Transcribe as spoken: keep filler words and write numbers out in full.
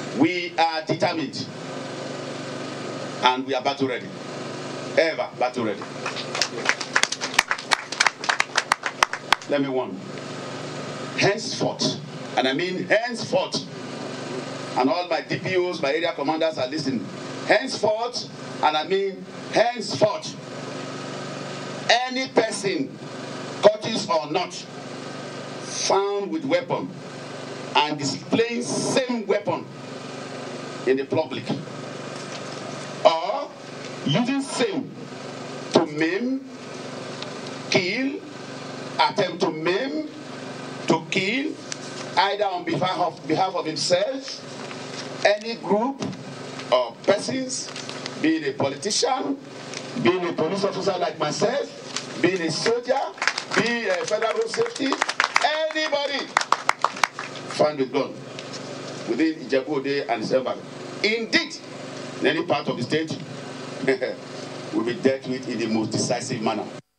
We are determined, and we are battle ready. Ever battle ready. Let me warn. Henceforth, and I mean henceforth, and all my D P Os, my area commanders are listening. Henceforth, and I mean henceforth, any person, courteous or not, found with weapon and displaying same weapon in the public, or using same to maim, kill, attempt to maim, to kill, either on behalf of, behalf of himself, any group or persons, being a politician, being a police officer like myself, being a soldier, being a federal road safety, anybody found with gun within Ijebu-Ode and Sevah, indeed, in any part of the state, will be dealt with in the most decisive manner.